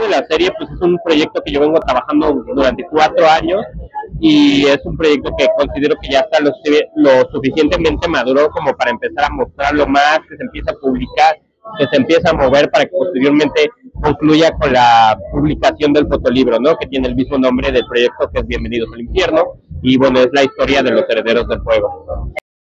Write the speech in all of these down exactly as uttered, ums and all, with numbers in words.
de la serie, pues es un proyecto que yo vengo trabajando durante cuatro años y es un proyecto que considero que ya está lo, lo suficientemente maduro como para empezar a mostrarlo más, que se empiece a publicar, que se empiece a mover para que posteriormente concluya con la publicación del fotolibro, ¿no? Que tiene el mismo nombre del proyecto, que es Bienvenidos al Infierno, y bueno, es la historia de los herederos del fuego.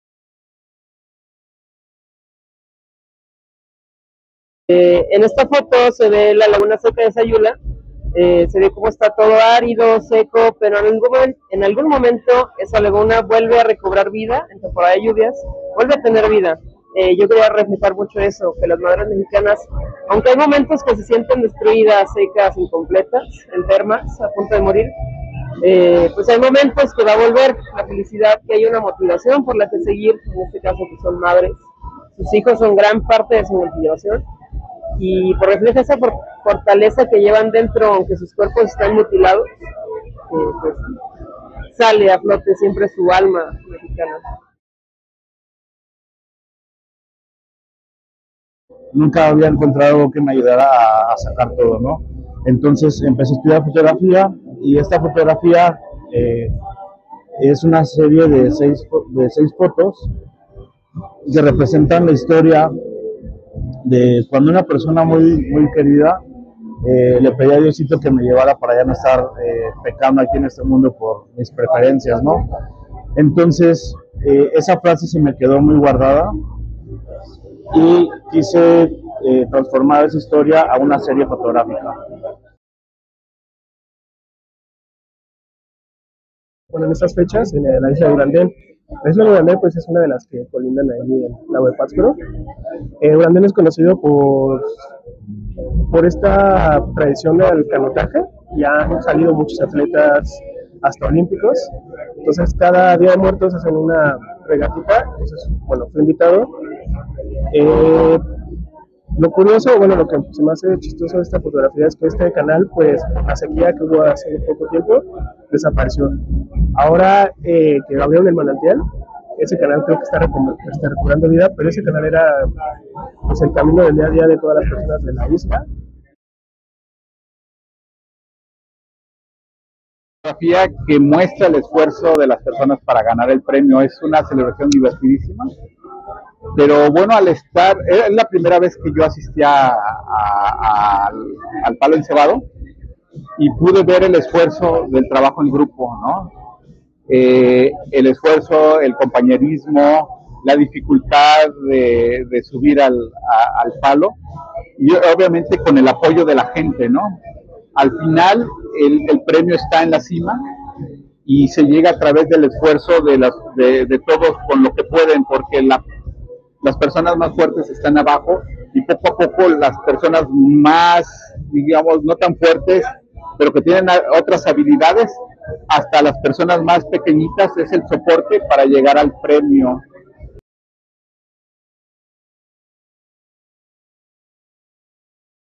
Eh, en esta foto se ve la laguna seca de Sayula, eh, se ve cómo está todo árido, seco, pero en algún, en algún momento esa laguna vuelve a recobrar vida en temporada de lluvias, vuelve a tener vida. Eh, yo quería reflejar mucho eso, que las maderas mexicanas, aunque hay momentos que se sienten destruidas, secas, incompletas, enfermas, a punto de morir, eh, pues hay momentos que va a volver la felicidad, que hay una motivación por la que seguir, en este caso que son madres, sus hijos son gran parte de su motivación, y por refleja esa fortaleza que llevan dentro, aunque sus cuerpos están mutilados, eh, pues sale a flote siempre su alma mexicana. Nunca había encontrado algo que me ayudara a, a sacar todo, ¿no? Entonces empecé a estudiar fotografía, y esta fotografía eh, es una serie de seis, de seis fotos que representan la historia de cuando una persona muy, muy querida eh, le pedí a Diosito que me llevara para ya no estar eh, pecando aquí en este mundo por mis preferencias, ¿no? Entonces eh, esa frase se me quedó muy guardada y quise eh, transformar esa historia a una serie fotográfica. Bueno, en estas fechas, en la isla de Urandén, la isla de Urandén pues, es una de las que colindan ahí en la de Pátzcuaro. Eh, Urandén es conocido por, por esta tradición del canotaje, ya han salido muchos atletas hasta olímpicos, entonces cada Día de Muertos hacen una regatita, entonces bueno, fui invitado. Eh, Lo curioso, bueno, lo que se me hace chistoso de esta fotografía es que este canal, pues, la sequía que hubo hace poco tiempo, desapareció. Ahora eh, que abrieron el manantial, ese canal creo que está, está recuperando vida, pero ese canal era pues, el camino del día a día de todas las personas de la isla. Fotografía que muestra el esfuerzo de las personas para ganar el premio, es una celebración divertidísima. Pero bueno, al estar, es la primera vez que yo asistía a, a, al, al Palo Encebado y pude ver el esfuerzo del trabajo en grupo, ¿no? Eh, el esfuerzo, el compañerismo, la dificultad de, de subir al, a, al palo y obviamente con el apoyo de la gente, ¿no? Al final el, el premio está en la cima y se llega a través del esfuerzo de, las, de, de todos con lo que pueden, porque la las personas más fuertes están abajo y poco a poco las personas más, digamos, no tan fuertes, pero que tienen otras habilidades, hasta las personas más pequeñitas es el soporte para llegar al premio.